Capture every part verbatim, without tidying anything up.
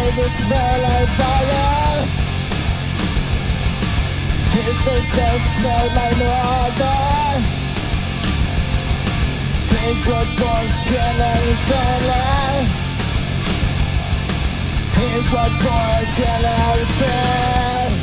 baby smell like fire. This is the smell like no other. Think what boys can understand. Here's what boys can understand.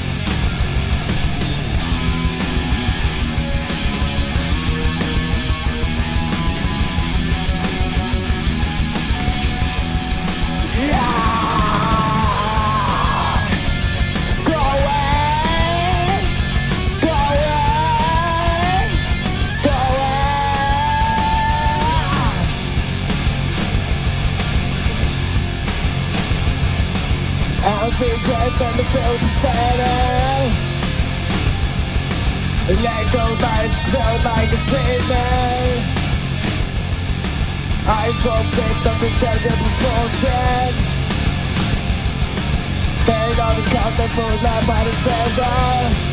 I'll be dead on the field of battle. Let go by smell like a sinner. I go big on the second before dead. Buried on the counter for life by the center.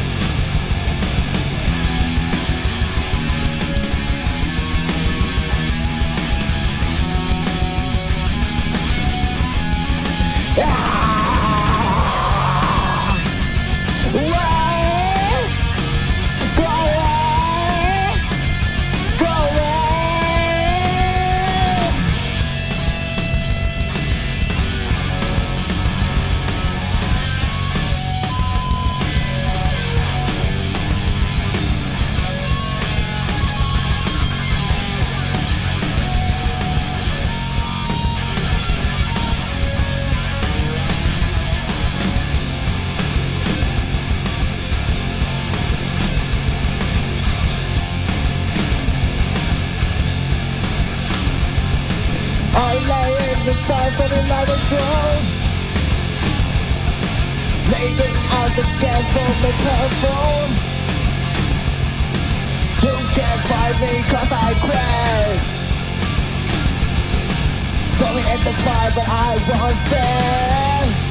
I lay in the sun for the night of cold. Laying out the gas on the telephone. You can't find me cause I crashed. Going at the fire but I was there.